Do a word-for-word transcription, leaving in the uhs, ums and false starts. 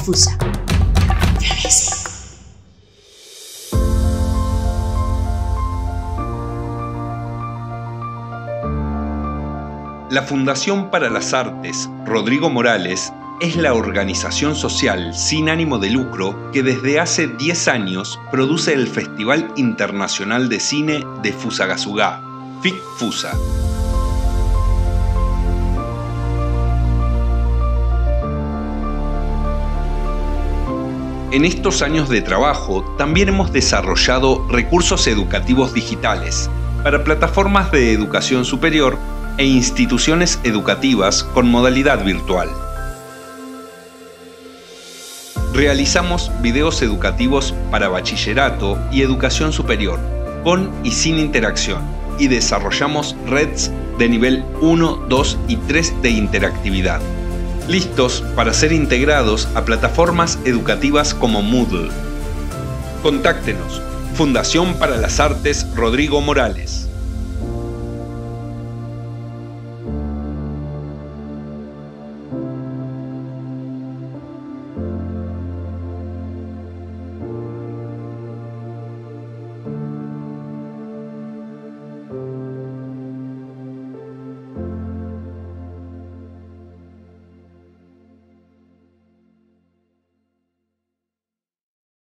Fusa. La Fundación para las Artes Rodrigo Morales es la organización social sin ánimo de lucro que desde hace diez años produce el Festival Internacional de Cine de Fusagasugá, FICFusa. En estos años de trabajo también hemos desarrollado recursos educativos digitales para plataformas de educación superior e instituciones educativas con modalidad virtual. Realizamos videos educativos para bachillerato y educación superior, con y sin interacción, y desarrollamos redes de nivel uno, dos y tres de interactividad, listos para ser integrados a plataformas educativas como Moodle. Contáctenos, Fundación para las Artes Rodrigo Morales.